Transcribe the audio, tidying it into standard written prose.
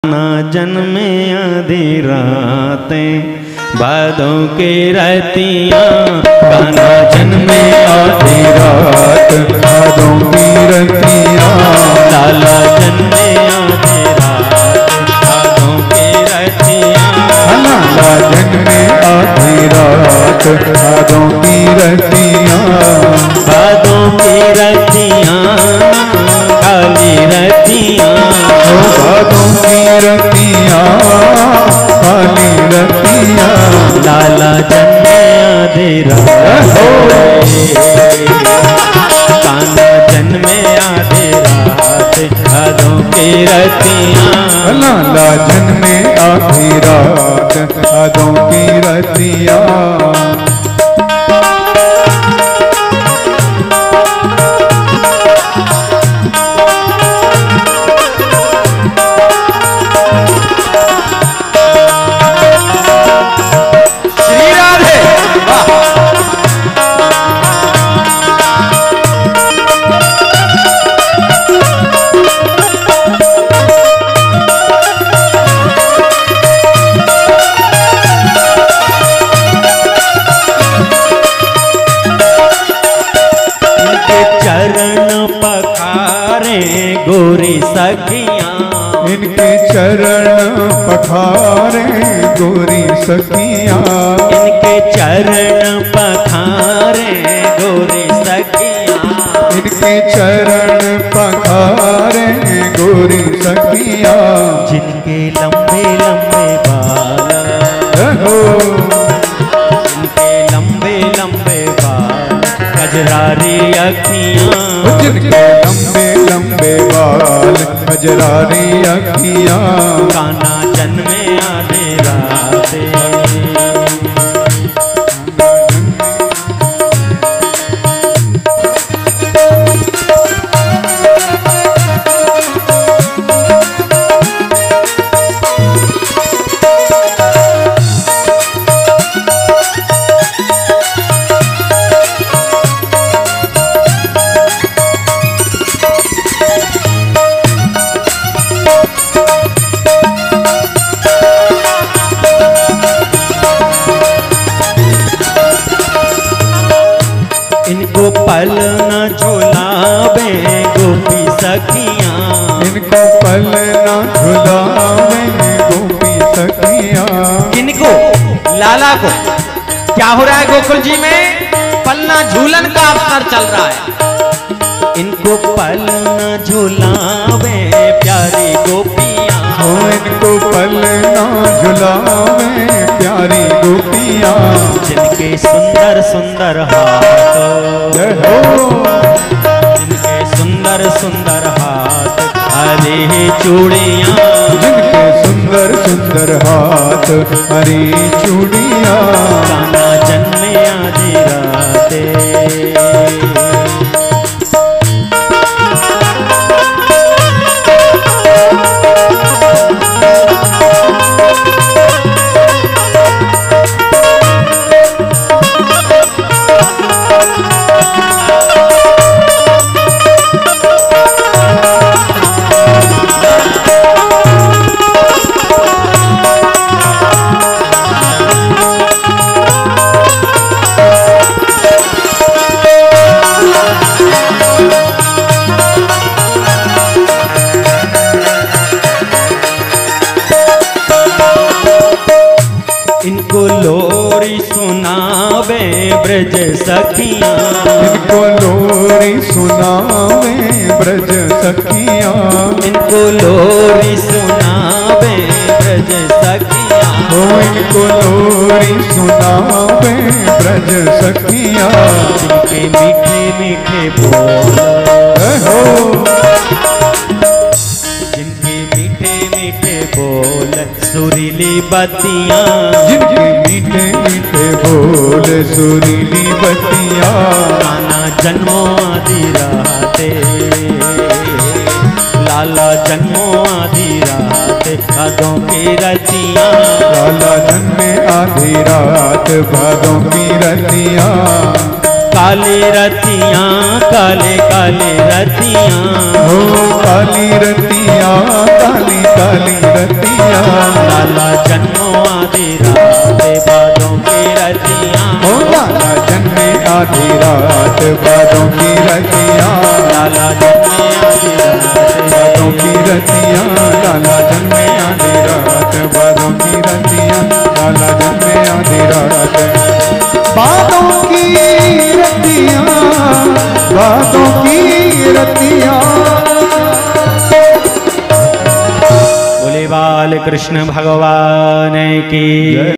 ना जन्मे आधी रातें भादों की रतियाँ, कान्हा जन्मे आधी रात भादों की रतियाँ, लाला जन्मे आधी रात भादों की रतियाँ, लाला जन्मे आधी रात भादों की रतियाँ, भादों की रतियाँ काली रतियाँ, भादों की रतियाँ काली रतियाँ, लाला जन्मे आधी रात कान्हा जन्मे आधी रात भादों की रतियाँ, लाला जन्मे आधी रात भादों की रतियाँ। गोरी सखियाँ इनके चरण पखारे गोरी सखियाँ, इनके चरण पखारे गोरी सखियाँ, इनके चरण पखारे गोरी सखियाँ, जिनके लंबे लंबे बाल हो, जिनके लंबे लंबे बाल कजरारी अखियाँ, जिनके लंबे लंबे बाल कजरारी अखियाँ, कान्हा जन्मे आधी रात इनको पल न झुलावे गोपी सखियाँ, इनको पल न झुलावे गोपी सखियाँ, इनको लाला को क्या हो रहा है गोकुल जी में, पलना झूलन का अवसर चल रहा है। इनको पल न झुलावे प्यारी गोपियाँ, हो इनको पल न झुलावे प्यारी गोपियाँ, जिनके सुंदर सुंदर हाथ हो, जिनके सुंदर सुंदर हाथ हरी चूड़ियाँ, जिनके सुंदर सुंदर हाथ हरी चूड़ियाँ, कान्हा जन्मे आधी रातें इनको लोरी सुनावे ब्रज सखियाँ, इनको लोरी सुनावे ब्रज सखियाँ, इनको लोरी सुनावे ब्रज सखियाँ, हो इनको लोरी सुनावे ब्रज सखियाँ, जिनके मीठे मीठे बोल हो, जिनके मीठे मीठे बोल सुरीली बत्तियाँ, जिनके मीठे मीठे बोल सुरीली बत्तियाँ, कान्हा जन्मो आधी रातें लाला जन्मो आधी रात भादों की रतियाँ, लाला जन्मे आधी रात भादों की रतियाँ। काली रतियां काले काले रतियां हो काली रतियां काली काली रतियां लाला जन्मो आधी रात बादों की रतियां हो लाला जन्मे आधी रात बादों की रतियां लाला जन्मे आधी रात बादों की रतियां लाला जन्मे आधी रात बादों की रतियां लाला जन्मे आधी रात बादों की रतियां बादों की रतियां। बोले बाल कृष्ण भगवान की